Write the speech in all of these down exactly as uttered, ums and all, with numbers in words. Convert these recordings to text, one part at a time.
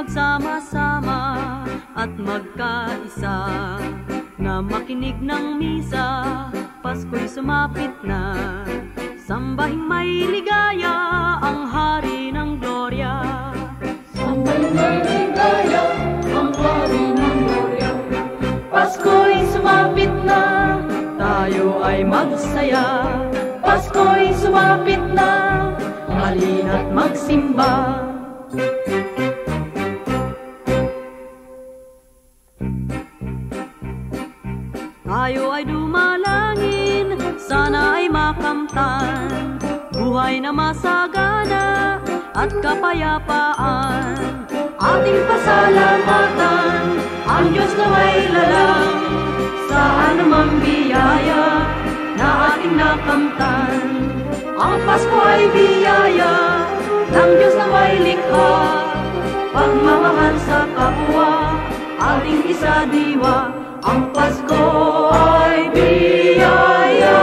magsama-sama at magkaisa, na makinig ng misa, Pasko'y sumapit na. Sambahing may ligaya ang hari ng gloria. Sambahing may ligaya ang hari ng gloria. Pasko'y sumapit na, tayo ay magsaya. Pasko'y sumapit na, halina't magsimba. Tayo ay dumalangin, sana ay makamtan buhay na masagana at kapayapaan. Ating pasalamatan ang Diyos na may lalang sa anumang biyaya na ating nakamtan. Ang Pasko ay biyaya ng Diyos na may likha, pagmamahal sa kapwa, ating isadiwa. Ang Pasko ay biyaya.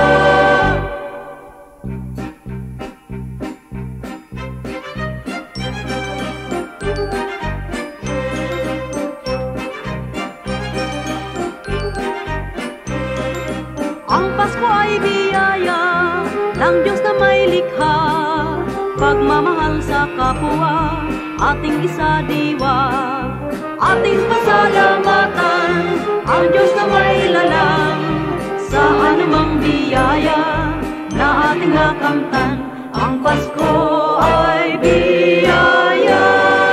Ang Pasko ay biyaya ng Diyos na may likha, pagmamahal sa kapwa, ating isadiwa. Ating pasalamatan ang Diyos na may lalang sa anumang biyaya na ating nakamtan. Ang Pasko ay biyaya.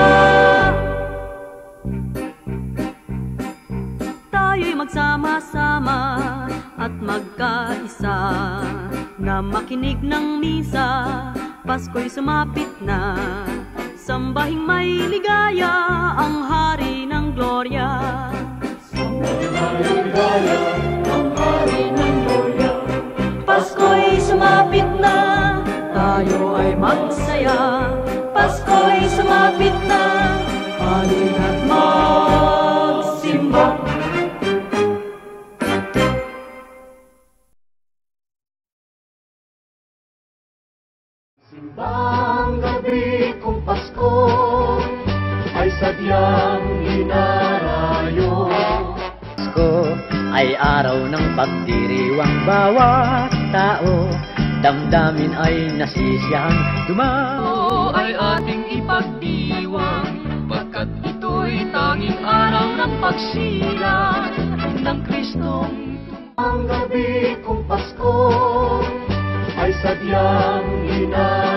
Tayo'y magsama-sama at magkaisa, na makinig ng misa, Pasko'y sumapit na. Sambahing may ligaya ang hari ng gloria. Sambahing may ligaya ang hari ng gloria. Pasko'y sumapit na, tayo ay magsaya. Pasko'y sumapit na, halina't magsimba. Simbang gabi kung Pasko ay sadyang inarayo. Pasko ay araw ng pagdiriwang bawat tao, damdamin ay nasisiyang dumao. Ay ating ipagdiwang, pagkat ito'y tanging araw ng pagsilang ng Kristong. Ang gabi kung Pasko ay sadyang inarayo.